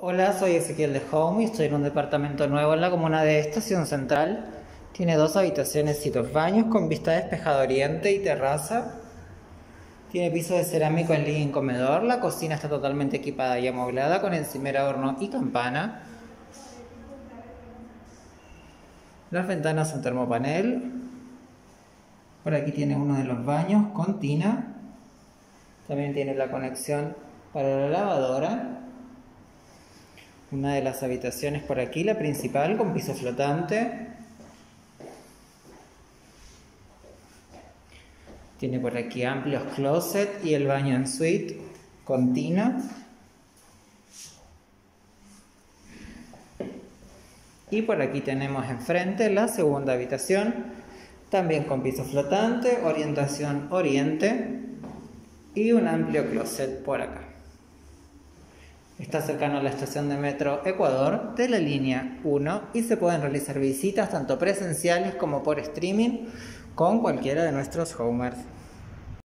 Hola, soy Ezequiel de Home y estoy en un departamento nuevo en la comuna de Estación Central. Tiene 2 habitaciones y 2 baños con vista despejada oriente y terraza. Tiene piso de cerámico en living comedor. La cocina está totalmente equipada y amoblada con encimera, horno y campana. Las ventanas son termopanel. Por aquí tiene uno de los baños con tina. También tiene la conexión para la lavadora. Una de las habitaciones por aquí, la principal, con piso flotante. Tiene por aquí amplios closets y el baño en suite con tina. Y por aquí tenemos enfrente la segunda habitación, también con piso flotante, orientación oriente y un amplio closet por acá. Está cercano a la estación de metro Ecuador de la línea 1 y se pueden realizar visitas tanto presenciales como por streaming con cualquiera de nuestros homers.